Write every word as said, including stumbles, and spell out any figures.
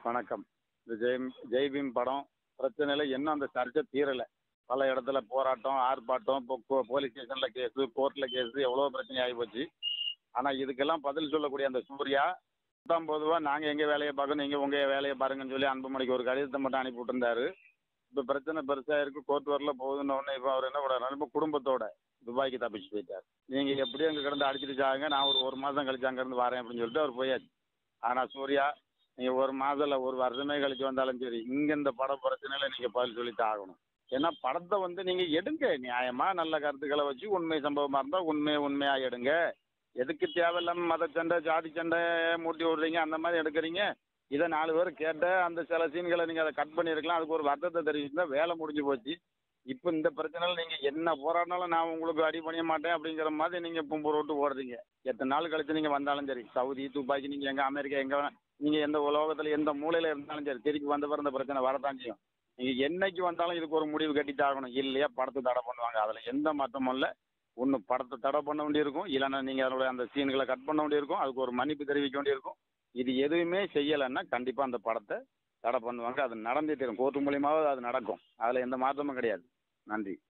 வணக்கம். இந்த ஜெயம் ஜெய்பீம் படம் பிரச்சனையில இன்னும் அந்த சர்ச்சை தீரல. பல இடத்துல போராட்டம், ஆர்ப்பாட்டம், இப்போ போ போலீஸ் ஸ்டேஷன்ல கேஸு, கோர்ட்ல கேஸு எவ்வளோ பிரச்சனை ஆகி போச்சு. ஆனா இதுக்கெல்லாம் பதில் சொல்லக்கூடிய அந்த சூர்யா, பத்தாம் பொதுவா நாங்க எங்க வேலைய பார்க்கணும், நீங்க உங்க வேலைய பாருங்கன்னு சொல்லி அன்புமணிக்கு ஒரு கடிதத்த மட்டும் அனுப்பி விட்டுருந்தாரு. இப்ப பிரச்சனை பெருசா இருக்கு, கோர்ட் வரல போகுதுன்ன உடனே இப்ப அவர் என்ன பண்ணாரு, இப்ப குடும்பத்தோட துபாய்க்கு தப்பிச்சு போயிட்டார். நீங்க எப்படியும் அங்க கிடந்து அடிச்சிட்டு சாகுங்க, நான் ஒரு ஒரு மாசம் கழிச்சு அங்க இருந்து வரேன் அப்படின்னு சொல்லிட்டு அவர் போயாச்சு. ஆனா சூர்யா, நீங்க ஒரு மாதம் இல்ல ஒரு வருஷமே கழிச்சு வந்தாலும் சரி, இங்க இந்த பட பிரச்சனையில நீங்க பதில் சொல்லித்தான் ஆகணும். ஏன்னா படத்தை வந்து நீங்க எடுங்க, நியாயமா நல்ல கருத்துக்களை வச்சு உண்மை சம்பவமா இருந்தா உண்மையை உண்மையா எடுங்க. எதுக்கு தேவையில்லாம மத சண்டை, ஜாதி சண்டை மூட்டி விடுறீங்க, அந்த மாதிரி எடுக்கிறீங்க. இதை நாலு பேர் கேட்ட அந்த சில சீன்களை நீங்க அதை கட் பண்ணியிருக்கலாம், அதுக்கு ஒரு வருத்தத்தை தெரிவிச்சுன்னா வேலை முடிஞ்சு போச்சு. இப்போ இந்த பிரச்சனையில் நீங்க என்ன போராடினாலும் நான் உங்களுக்கு அடி பண்ணிய மாட்டேன் அப்படிங்கிற மாதிரி நீங்க இப்போ விட்டு ஓடுறீங்க. எத்தனை நாள் கழிச்சு நீங்க வந்தாலும் சரி, சவுதி துபாய்க்கு நீங்க எங்க அமெரிக்கா எங்க வேணா நீங்க எந்த உலகத்துல எந்த மூலையில இருந்தாலும் சரி, திருப்பி வந்த பிறந்த பிரச்சனை வரத்தான் செய்யும். நீங்க என்னைக்கு வந்தாலும் இதுக்கு ஒரு முடிவு கட்டிட்டு ஆகணும். இல்லையா படத்தை தடை பண்ணுவாங்க, அதுல எந்த மாற்றமும் இல்லை. ஒன்று படத்தை தடை பண்ண வேண்டியிருக்கும், இல்லைன்னா நீங்க அதோட அந்த சீன்களை கட் பண்ண வேண்டியிருக்கும், அதுக்கு ஒரு மன்னிப்பு தெரிவிக்க வேண்டியிருக்கும். இது எதுவுமே செய்யலைன்னா கண்டிப்பா அந்த படத்தை தடை பண்ணுவாங்க. அது நடந்தே தரும், கோர்ட்டு மூலியமாவது அது நடக்கும். அதுல எந்த மாற்றமும் கிடையாது. நன்றி.